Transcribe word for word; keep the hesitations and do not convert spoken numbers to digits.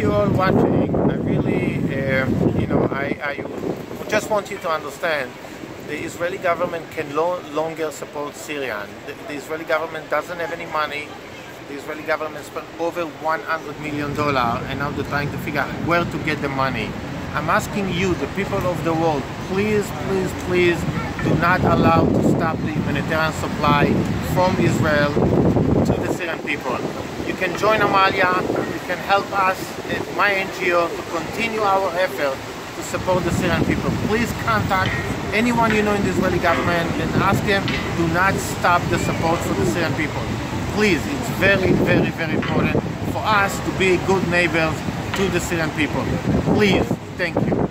you all watching. I really, uh, you know, I, I just want you to understand the Israeli government can no longer support Syria. The, the Israeli government doesn't have any money. The Israeli government spent over one hundred million dollars and now they're trying to figure out where to get the money. I'm asking you, the people of the world, please, please, please do not allow to stop the humanitarian supply from Israel to the Syrian people. You can join Amalia, you can help us at my N G O to continue our effort to support the Syrian people. Please contact anyone you know in the Israeli government and ask them, do not stop the support for the Syrian people. Please, it's very, very, very important for us to be good neighbors to the Syrian people. Please, thank you.